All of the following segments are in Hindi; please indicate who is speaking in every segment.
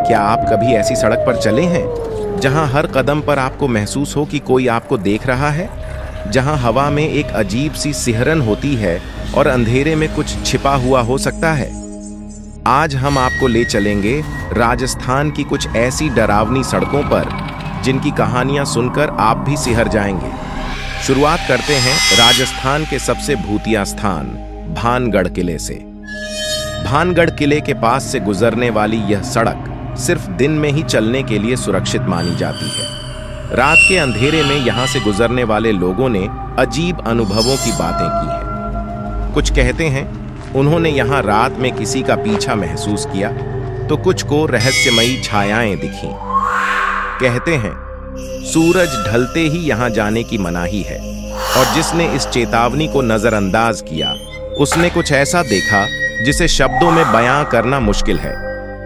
Speaker 1: क्या आप कभी ऐसी सड़क पर चले हैं जहां हर कदम पर आपको महसूस हो कि कोई आपको देख रहा है, जहां हवा में एक अजीब सी सिहरन होती है और अंधेरे में कुछ छिपा हुआ हो सकता है? आज हम आपको ले चलेंगे राजस्थान की कुछ ऐसी डरावनी सड़कों पर जिनकी कहानियां सुनकर आप भी सिहर जाएंगे। शुरुआत करते हैं राजस्थान के सबसे भूतिया स्थान भानगढ़ किले से। भानगढ़ किले के पास से गुजरने वाली यह सड़क सिर्फ दिन में ही चलने के लिए सुरक्षित मानी जाती है। रात के अंधेरे में यहां से गुजरने वाले लोगों ने अजीब अनुभवों की बातें की हैं। कुछ कहते हैं उन्होंने यहां रात में किसी का पीछा महसूस किया, तो कुछ को रहस्यमयी छायाएं दिखीं। कहते हैं सूरज ढलते ही यहां जाने की मनाही है, और जिसने इस चेतावनी को नजरअंदाज किया उसने कुछ ऐसा देखा जिसे शब्दों में बयां करना मुश्किल है।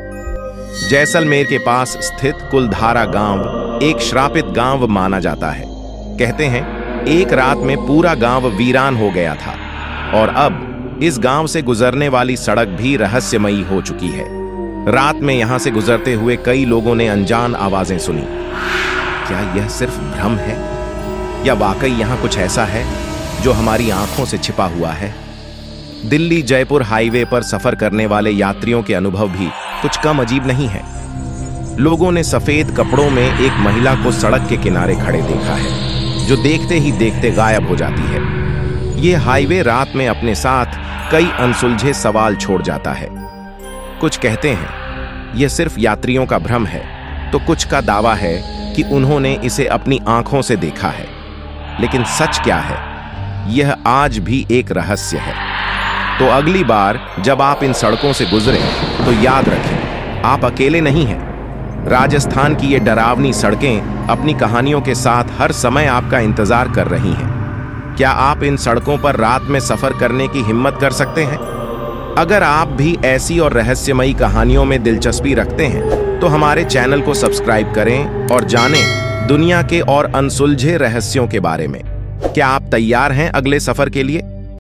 Speaker 1: जैसलमेर के पास स्थित कुलधारा गांव एक श्रापित गांव माना जाता है। कहते हैं एक रात में पूरा गांव वीरान हो गया था, और अब इस गांव से गुजरने वाली सड़क भी रहस्यमयी हो चुकी है। रात में यहां से गुजरते हुए कई लोगों ने अनजान आवाजें सुनी। क्या यह सिर्फ भ्रम है, या वाकई यहां कुछ ऐसा है जो हमारी आंखों से छिपा हुआ है? दिल्ली जयपुर हाईवे पर सफर करने वाले यात्रियों के अनुभव भी कुछ कम अजीब नहीं है। लोगों ने सफेद कपड़ों में एक महिला को सड़क के किनारे खड़े देखा है, जो देखते ही देखते गायब हो जाती है। यह हाईवे रात में अपने साथ कई अनसुलझे सवाल छोड़ जाता है। कुछ कहते हैं यह सिर्फ यात्रियों का भ्रम है, तो कुछ का दावा है कि उन्होंने इसे अपनी आंखों से देखा है। लेकिन सच क्या है, यह आज भी एक रहस्य है। तो अगली बार जब आप इन सड़कों से गुजरें तो याद रखें, आप अकेले नहीं हैं। राजस्थान की ये डरावनी सड़कें अपनी कहानियों के साथ हर समय आपका इंतजार कर रही हैं। क्या आप इन सड़कों पर रात में सफर करने की हिम्मत कर सकते हैं? अगर आप भी ऐसी और रहस्यमयी कहानियों में दिलचस्पी रखते हैं तो हमारे चैनल को सब्सक्राइब करें और जानें दुनिया के और अनसुलझे रहस्यों के बारे में। क्या आप तैयार हैं अगले सफर के लिए?